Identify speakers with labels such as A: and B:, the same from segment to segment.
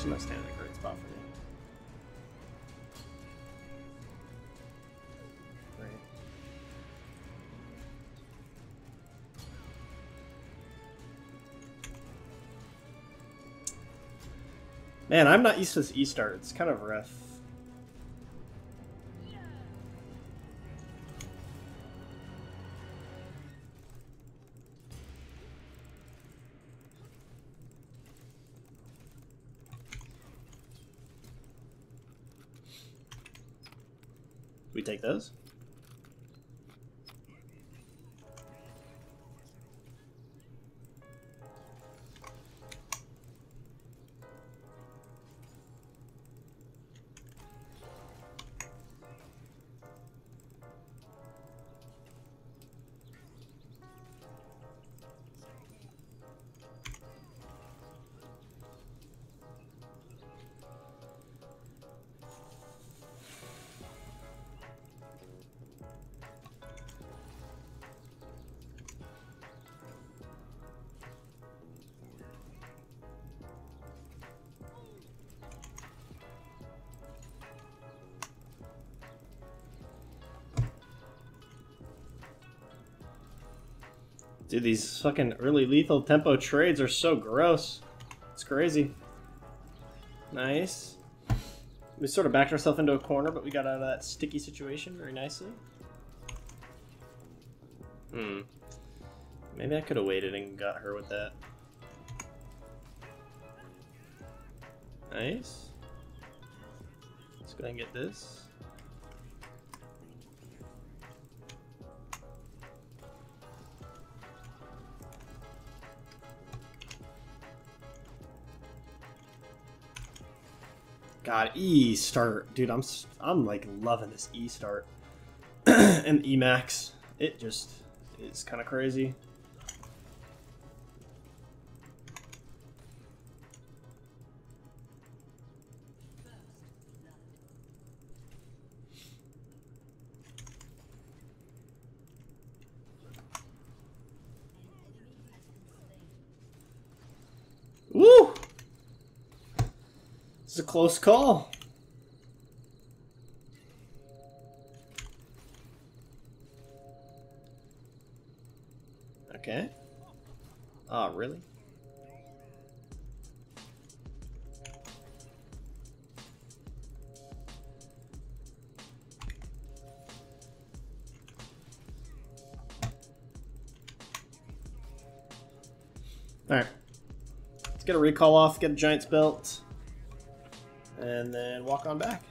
A: She's not standing in a great spot for me. Great. Man, I'm not used to this E-start. It's kind of rough. We take those? Dude, these fucking early lethal tempo trades are so gross. It's crazy. Nice. We sort of backed ourselves into a corner, but we got out of that sticky situation very nicely. Maybe I could have waited and got her with that. Nice. Let's go ahead and get this. God, E start, dude. I'm like loving this E start and E max. It just is kind of crazy. Woo! It's a close call. Okay. Oh, really? Alright. Let's get a recall off, get a Giant's Belt. And then walk on back.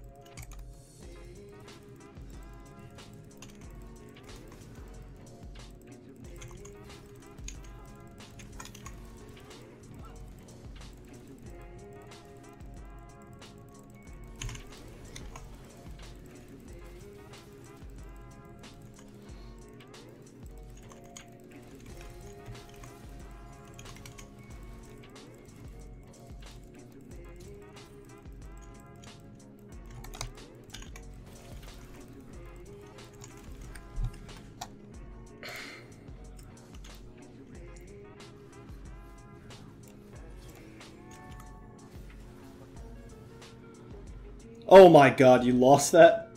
A: Oh my god, you lost that?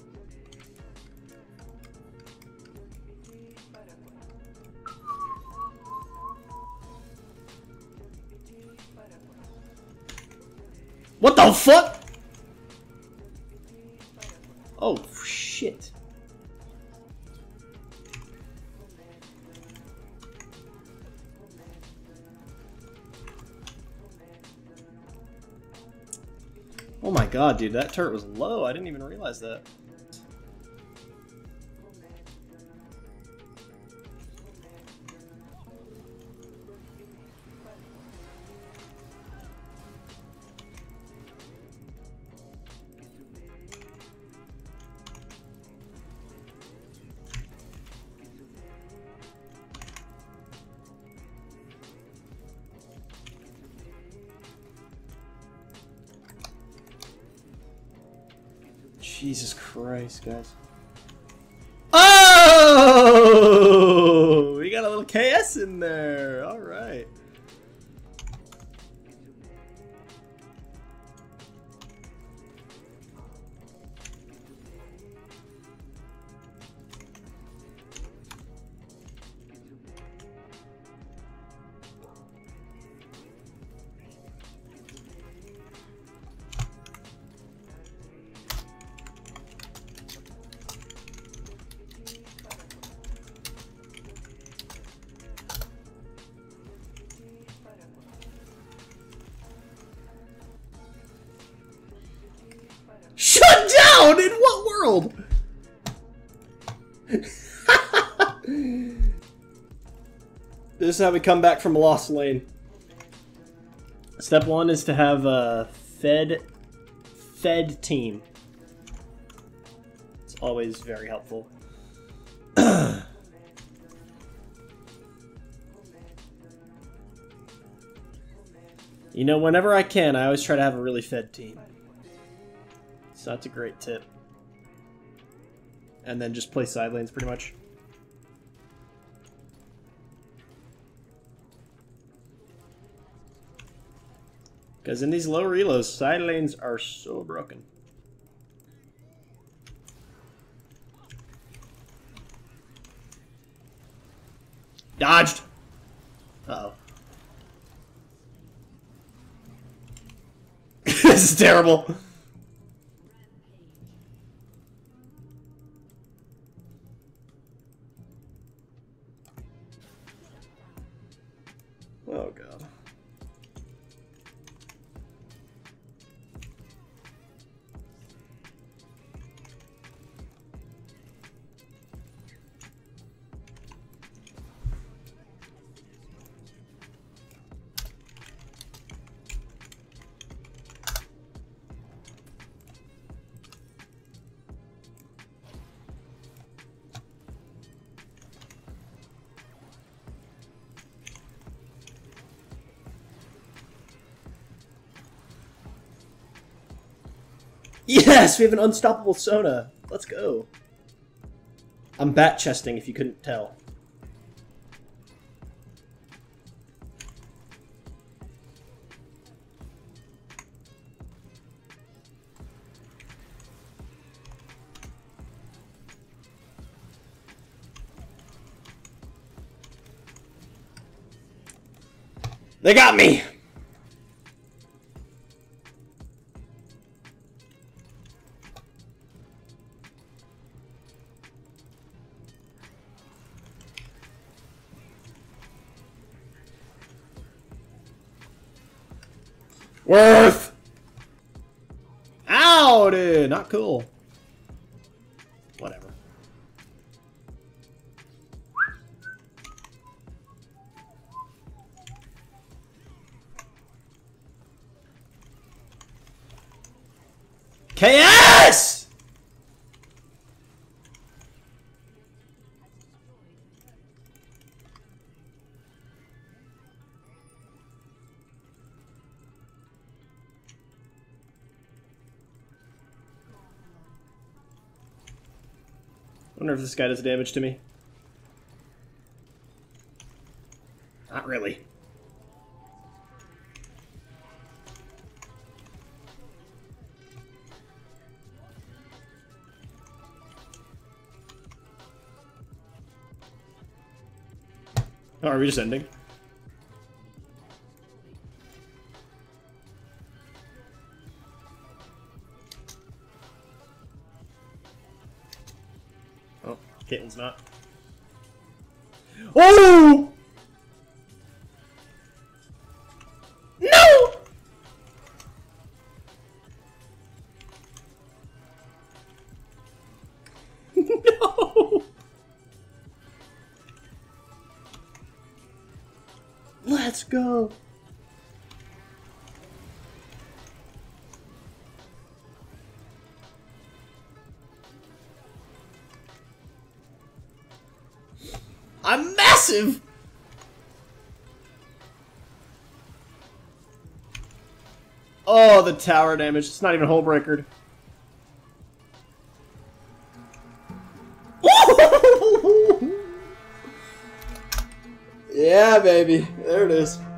A: What the fuck? Oh shit. Oh my god, dude, that turret was low. I didn't even realize that. Jesus Christ, guys. Oh! We got a little KS in there. All right. This is how we come back from a lost lane. Step 1 is to have a fed team. It's always very helpful. You know, whenever I can, I always try to have a really fed team. So that's a great tip. And then just play side lanes pretty much. Because in these low reloads, side lanes are so broken. Dodged! Uh-oh. This is terrible. Oh god. Yes, we have an unstoppable Sona. Let's go. I'm bat chesting if you couldn't tell. They got me! Worth! Ow, dude! Not cool. Whatever. KS! I wonder if this guy does damage to me. Not really. Oh, are we just ending? Oh, Caitlin's not. Oh! No! No! Let's go! I'm massive! Oh, the tower damage. It's not even hull breakered. Yeah, baby. There it is.